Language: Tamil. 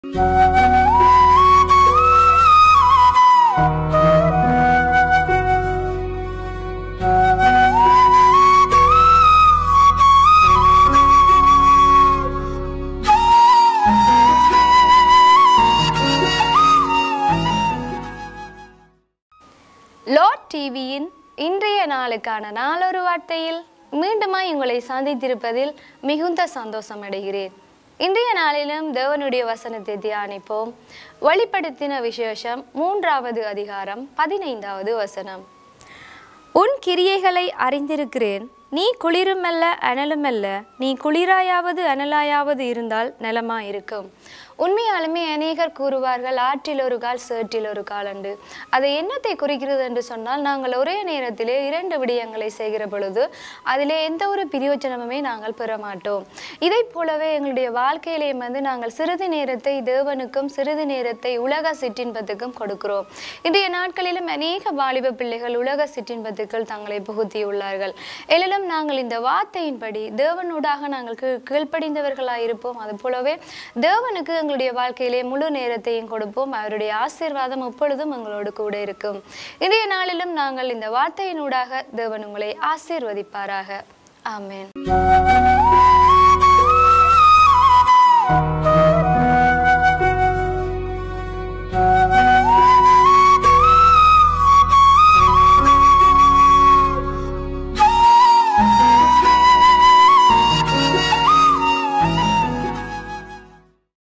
லோட் டிவியின் இன்றைய நாளுக்கான நாளொரு வார்த்தையில் மீண்டுமாய் உங்களை சந்தித்திருப்பதில் மிகுந்த சந்தோஷம் அடைகிறேன். இன்றைய நாளிலும் தேவனுடைய வசனத்தை தியானிப்போம். வெளிப்படுத்தின விசேஷம் 3வது அதிகாரம் 15வது வசனம். உன் கிரியைகளை அறிந்திருக்கிறேன். நீ குளிருமல்ல அனலுமல்ல. நீ குளிராயாவது அனலாயாவது இருந்தால் நலமாயிருக்கும். உண்மையாலுமே அநேகர் கூறுவார்கள், ஆற்றில் ஒரு கால் சேற்றில் ஒரு கால் என்று. அதை என்னத்தை குறிக்கிறது என்று சொன்னால், நாங்கள் ஒரே நேரத்திலே 2 விடயங்களை செய்கிற பொழுது அதிலே எந்த ஒரு பிரயோஜனமுமே நாங்கள் பெற மாட்டோம். இதை போலவே எங்களுடைய வாழ்க்கையிலே நாங்கள் சிறிது நேரத்தை தேவனுக்கும் சிறிது நேரத்தை உலக சிற்றின்பத்துக்கும் கொடுக்கிறோம். இன்றைய நாட்களிலும் அநேக வாலிப பிள்ளைகள் உலக சிற்றின்பத்துக்கள் தங்களை புகுத்தியுள்ளார்கள். எல்லாம் நாங்கள் இந்த வார்த்தையின்படி தேவனூடாக நாங்கள் கீழ்ப்படிந்தவர்களாயிருப்போம். அது போலவே தேவனுக்கு எங்களுடைய வாழ்க்கையிலே முழு நேரத்தையும் கொடுப்போம். அவருடைய ஆசீர்வாதம் எப்பொழுதும் எங்களோடு கூட இருக்கும். இன்றைய நாளிலும் நாங்கள் இந்த வார்த்தையினூடாக தேவன் உங்களை ஆசீர்வதிப்பாராக. ஆமென்.